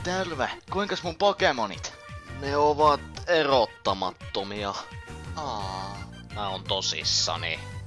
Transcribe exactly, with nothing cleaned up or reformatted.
Terve, kuinkas mun Pokemonit? Ne ovat erottamattomia. Aa. Mä oon tosissani.